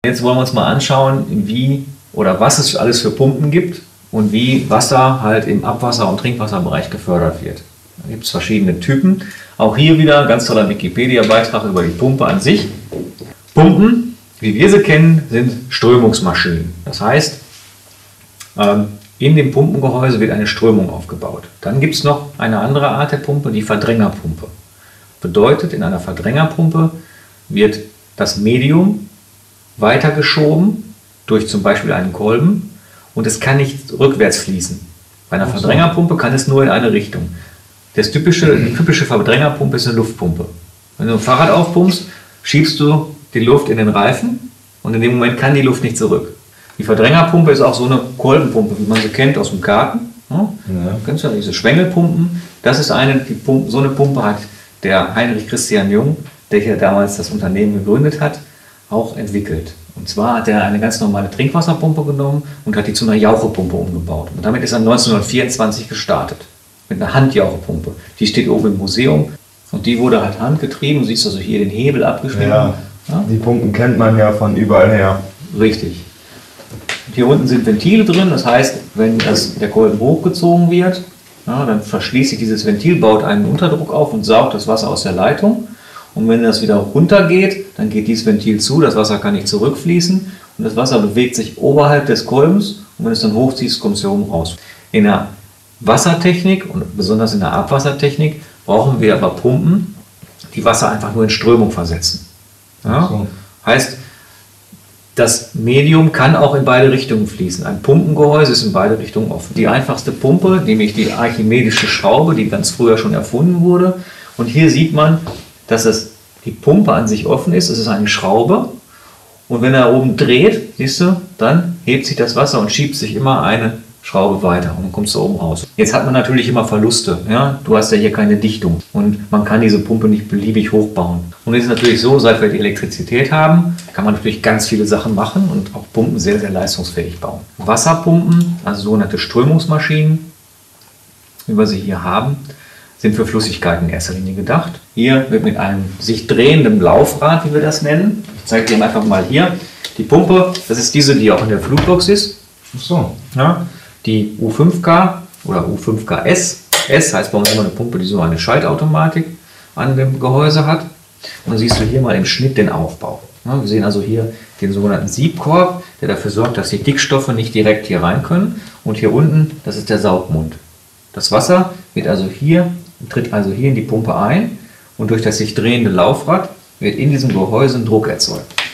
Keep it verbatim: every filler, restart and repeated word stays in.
Jetzt wollen wir uns mal anschauen, wie oder was es alles für Pumpen gibt und wie Wasser halt im Abwasser- und Trinkwasserbereich gefördert wird. Da gibt es verschiedene Typen. Auch hier wieder ein ganz toller Wikipedia-Beitrag über die Pumpe an sich. Pumpen, wie wir sie kennen, sind Strömungsmaschinen. Das heißt, in dem Pumpengehäuse wird eine Strömung aufgebaut. Dann gibt es noch eine andere Art der Pumpe, die Verdrängerpumpe. Bedeutet, in einer Verdrängerpumpe wird das Medium weitergeschoben durch zum Beispiel einen Kolben und es kann nicht rückwärts fließen. Bei einer Verdrängerpumpe kann es nur in eine Richtung. Das typische, die typische Verdrängerpumpe ist eine Luftpumpe. Wenn du ein Fahrrad aufpumpst, schiebst du die Luft in den Reifen und in dem Moment kann die Luft nicht zurück. Die Verdrängerpumpe ist auch so eine Kolbenpumpe, wie man sie kennt aus dem Garten. Ja, ja. Du kennst ja diese Schwengelpumpen. Das ist eine, die Pumpe, so eine Pumpe hat der Heinrich Christian Jung, der hier damals das Unternehmen gegründet hat, auch entwickelt. Und zwar hat er eine ganz normale Trinkwasserpumpe genommen und hat die zu einer Jauchepumpe umgebaut. Und damit ist er neunzehnhundertvierundzwanzig gestartet. Mit einer Handjauchepumpe. Die steht oben im Museum und die wurde halt handgetrieben. Du siehst also hier den Hebel abgeschnitten. Ja, ja? Die Pumpen kennt man ja von überall her. Richtig. Hier unten sind Ventile drin, das heißt, wenn das, der Kolben hochgezogen wird, ja, dann verschließt sich dieses Ventil, baut einen Unterdruck auf und saugt das Wasser aus der Leitung. Und wenn das wieder runtergeht, dann geht dieses Ventil zu, das Wasser kann nicht zurückfließen und das Wasser bewegt sich oberhalb des Kolbens und wenn es dann hochzieht, kommt es hier oben raus. In der Wassertechnik und besonders in der Abwassertechnik brauchen wir aber Pumpen, die Wasser einfach nur in Strömung versetzen. Ja? So. Heißt, das Medium kann auch in beide Richtungen fließen. Ein Pumpengehäuse ist in beide Richtungen offen. Die einfachste Pumpe, nämlich die archimedische Schraube, die ganz früher schon erfunden wurde. Und hier sieht man, dass es die Pumpe an sich offen ist. Es ist eine Schraube. Und wenn er oben dreht, siehst du, dann hebt sich das Wasser und schiebt sich immer eine Schraube weiter und dann kommst du oben raus. Jetzt hat man natürlich immer Verluste. Ja? Du hast ja hier keine Dichtung und man kann diese Pumpe nicht beliebig hochbauen. Und es ist natürlich so, seit wir die Elektrizität haben, kann man natürlich ganz viele Sachen machen und auch Pumpen sehr, sehr leistungsfähig bauen. Wasserpumpen, also sogenannte Strömungsmaschinen, wie wir sie hier haben, sind für Flüssigkeiten in erster Linie gedacht. Hier wird mit einem sich drehenden Laufrad, wie wir das nennen, ich zeige dir einfach mal hier, die Pumpe, das ist diese, die auch in der Flutbox ist. Ach so. Ja, die U fünf K oder U fünf K S. S heißt bei uns immer eine Pumpe, die so eine Schaltautomatik an dem Gehäuse hat. Und dann siehst du hier mal im Schnitt den Aufbau. Ja, wir sehen also hier den sogenannten Siebkorb, der dafür sorgt, dass die Dickstoffe nicht direkt hier rein können. Und hier unten, das ist der Saugmund. Das Wasser wird also hier, tritt also hier in die Pumpe ein und durch das sich drehende Laufrad wird in diesem Gehäuse ein Druck erzeugt.